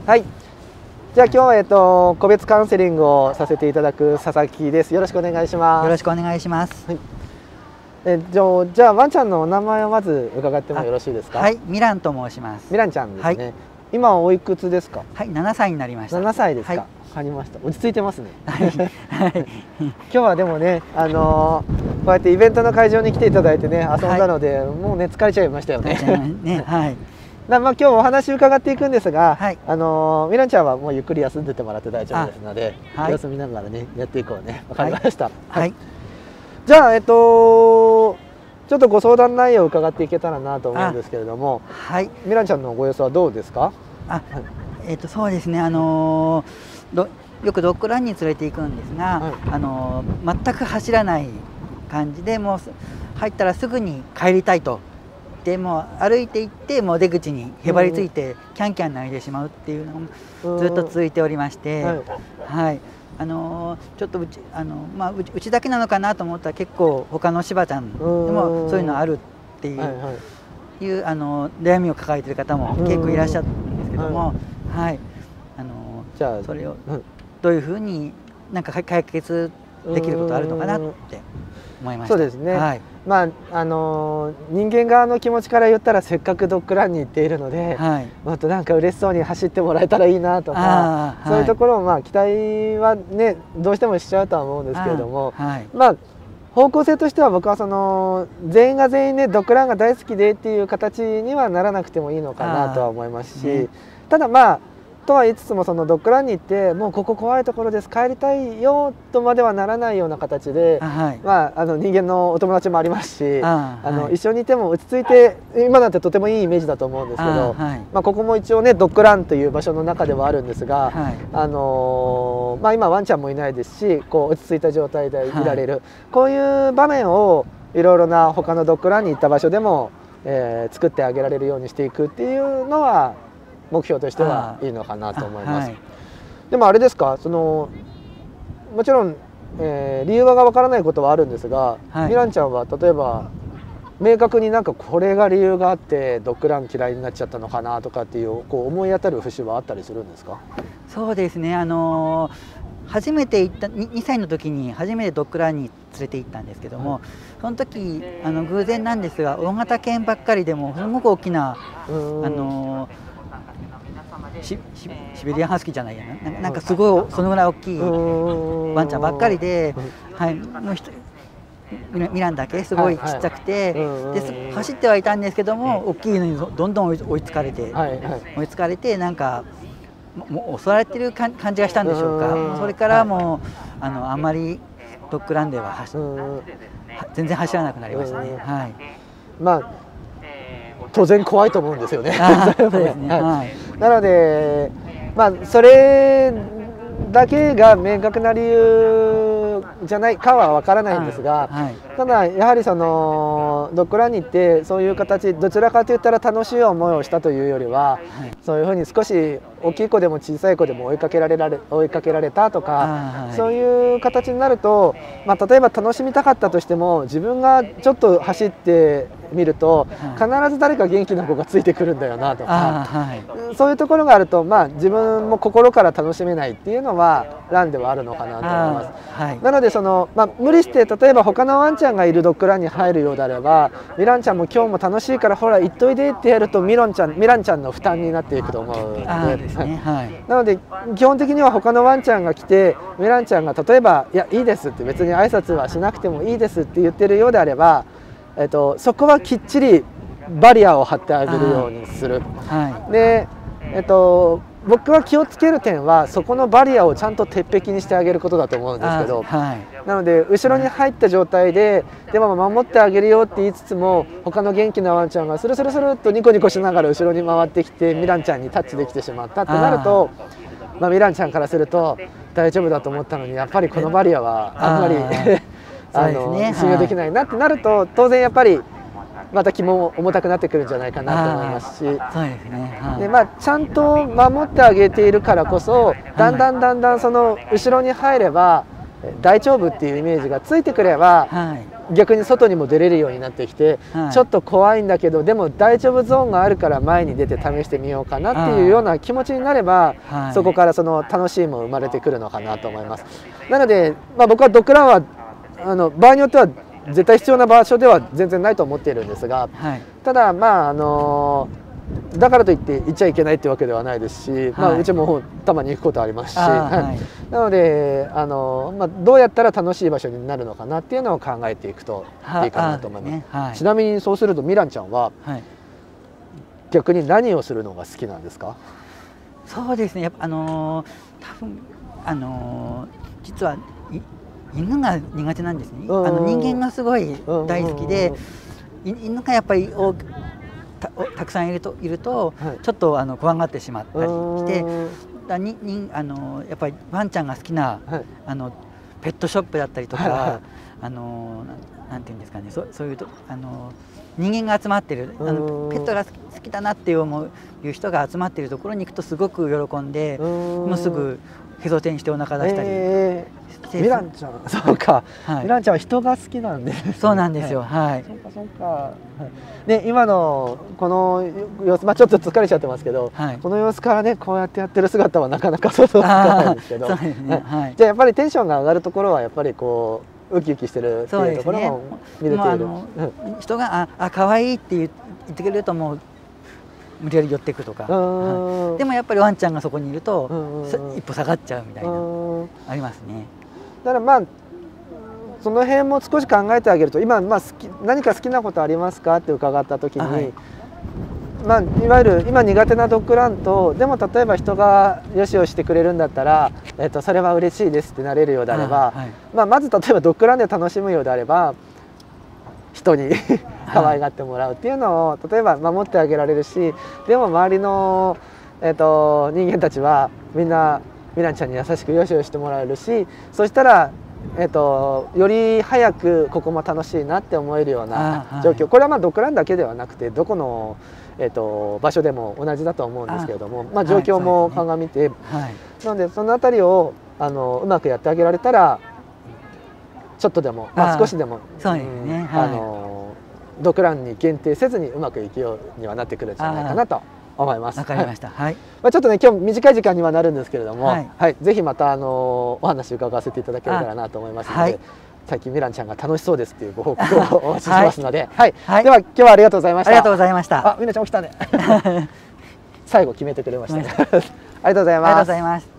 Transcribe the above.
はい。じゃあ今日個別カウンセリングをさせていただく佐々木です。よろしくお願いします。 よろしくお願いします。 はい。じゃあワンちゃんのお名前をまず伺ってもよろしいですか。 はい、ミランと申します。 ミランちゃんですね。 はい、 今おいくつですか。 はい、7歳になりました。 7歳ですか。 はい、 わかりました。落ち着いてますね。 はい、 今日はでもね、こうやってイベントの会場に来ていただいてね、遊んだので、もうね疲れちゃいましたよね。 ね、はい。 まあ今日お話伺っていくんですが、 はい、 ミランちゃんはもうゆっくり休んでてもらって大丈夫ですので、 はい、 様子見ながらねやっていこうね。わかりました。 はい。 じゃあちょっとご相談内容を伺っていけたらなと思うんですけれども、はい。ミランちゃんのご様子はどうですか。 そうですね。よくドッグランに連れて行くんですが、全く走らない感じで、もう入ったらすぐに帰りたいと。でも歩いていってもう出口にへばりついてキャンキャン泣いてしまうっていうのもずっと続いておりまして、はい、ちょっとうちだけなのかなと思ったら結構他の柴ちゃんでもそういうのあるっていう悩みを抱えている方も結構いらっしゃるんですけども、はい、じゃあそれをどういうふうになんか解決できることあるのかなって思いました。 そうですね。 はい、 まあ人間側の気持ちから言ったらせっかくドッグランに行っているので、もっとなんか嬉しそうに走ってもらえたらいいなとか、そういうところを期待はねどうしてもしちゃうとは思うんですけれども、まあ方向性としては僕は全員が全員ねドッグランが大好きでっていう形にはならなくてもいいのかなとは思いますし、ただとは言いつつもそのドッグランに行ってもうここ怖いところです帰りたいよとまではならないような形で、人間のお友達もありますし、一緒にいても落ち着いて今なんてとてもいいイメージだと思うんですけど、ここも一応ねドッグランという場所の中ではあるんですが、今ワンちゃんもいないですし落ち着いた状態でいられる、こういう場面をいろいろな他のドッグランに行った場所でも、作ってあげられるようにしていくっていうのは目標としてはいいのかなと思います。でもあれですか、もちろん、理由がわからないことはあるんですが、ミランちゃんは例えば明確になんかこれが理由があってドッグラン嫌いになっちゃったのかなとかっていう思い当たる節はあったりするんですか。 そうですね。初めて行った2歳の時に初めてドッグランに連れて行ったんですけども、その時偶然なんですが大型犬ばっかりでもすごく大きなシベリアンハスキーじゃないやな、なんかすごいそのぐらい大きいワンちゃんばっかりで、はい、もうミランだけすごいちっちゃくて、で走ってはいたんですけども大きいのにどんどん追いつかれてなんかもう襲われてる感じがしたんでしょうか。それからもうあんまりドッグランでは全然走らなくなりましたね。はい、 当然怖いと思うんですよね。なのでそれだけが明確な理由じゃないかはわからないんですが、ただやはりドッグランに行ってそういう形どちらかといったら楽しい思いをしたというよりは、そういうふうに少し大きい子でも小さい子でも追いかけられたとか、そういう形になると、例えば楽しみたかったとしても自分がちょっと走ってみると必ず誰か元気な子がついてくるんだよなとか、そういうところがあると自分も心から楽しめないっていうのはランではあるのかなと思います。なので無理して例えば他のワンちゃんがいるドッグランに入るようであれば、ミランちゃんも今日も楽しいからほら行っといでってやるとミランちゃんの負担になっていくと思うので、なので基本的には他のワンちゃんが来てミランちゃんが例えば「いやいいです」って別に挨拶はしなくてもいいですって言ってるようであれば、そこはきっちりバリアを張ってあげるようにする。で、僕は気をつける点はそこのバリアをちゃんと鉄壁にしてあげることだと思うんですけど、なので後ろに入った状態ででも守ってあげるよって言いつつも他の元気なワンちゃんがスルスルスルっとニコニコしながら後ろに回ってきてミランちゃんにタッチできてしまったってなると、ミランちゃんからすると大丈夫だと思ったのにやっぱりこのバリアはあんまり信用できないなってなると、当然やっぱりまた気も重たくなってくるんじゃないかなと思いますし、ちゃんと守ってあげているからこそだんだんその後ろに入れば大丈夫っていうイメージがついてくれば、はい、逆に外にも出れるようになってきて、はい、ちょっと怖いんだけどでも大丈夫ゾーンがあるから前に出て試してみようかなっていうような気持ちになれば、はい、そこからその楽しいも生まれてくるのかなと思います。なので、僕はドッグランは場合によっては絶対必要な場所では全然ないと思っているんですが、はい、ただだからといって行っちゃいけないってわけではないですし、はい、うちもたまに行くことありますし、はい、なのでどうやったら楽しい場所になるのかなっていうのを考えていくといいかなと思います。はい、ちなみにそうするとミランちゃんは、はい、逆に何をするのが好きなんですか？ そうですね、やっぱ多分実は犬が苦手なんですね。人間がすごい大好きで、犬がやっぱりたくさんいるとはい、ちょっと怖がってしまったりしてやっぱりワンちゃんが好きな、はい、ペットショップだったりとか、はい、なんていうんですかね、そういう人間が集まってるペットが好きだなって思う人が集まっているところに行くとすごく喜んでもうすぐへそ天してお腹出したり。 ミランちゃん、そうか、はい、ミランちゃんは人が好きなんで、 そうなんですよ。はい。 そうか。で、今のこの様子、ちょっと疲れちゃってますけど、はい、この様子からね、こうやってやってる姿はなかなか想像つかないんですけど。そうですね。はい。じゃあやっぱりテンションが上がるところはやっぱりこうウキウキしてるっていうところも見れている。 人が可愛いって言ってくれるともう。無理やり寄っていくとか、はい、でもやっぱりワンちゃんがそこにいると一歩下がっちゃうみたいなありますね。 だからその辺も少し考えてあげると今、何か好きなことありますかって伺った時に、はい、いわゆる今苦手なドッグランとでも例えば人がよしよししてくれるんだったら、それは嬉しいですってなれるようであれば、はい、まず例えばドッグランで楽しむようであれば人に可愛がってもらうっていうのを例えば守ってあげられるし、でも周りの、人間たちはみんなミランちゃんに優しくよしよししてもらえるし、そしたら、より早くここも楽しいなって思えるような状況、これはドッグランだけではなくてどこの、場所でも同じだと思うんですけれども、状況も鑑みて、なのでそのあたりをうまくやってあげられたらちょっとでも、少しでもドッグランに限定せずにうまくいくようにはなってくるんじゃないかなと思います。 わかりました。はい。 ちょっとね今日短い時間にはなるんですけれども、はい、ぜひまたお話伺わせていただければなと思いますので、最近ミランちゃんが楽しそうですっていうご報告をお待ちしますので、はい。では今日はありがとうございました。 ありがとうございました。 ミランちゃん起きたね。最後決めてくれましたね。ありがとうございます。 ありがとうございます。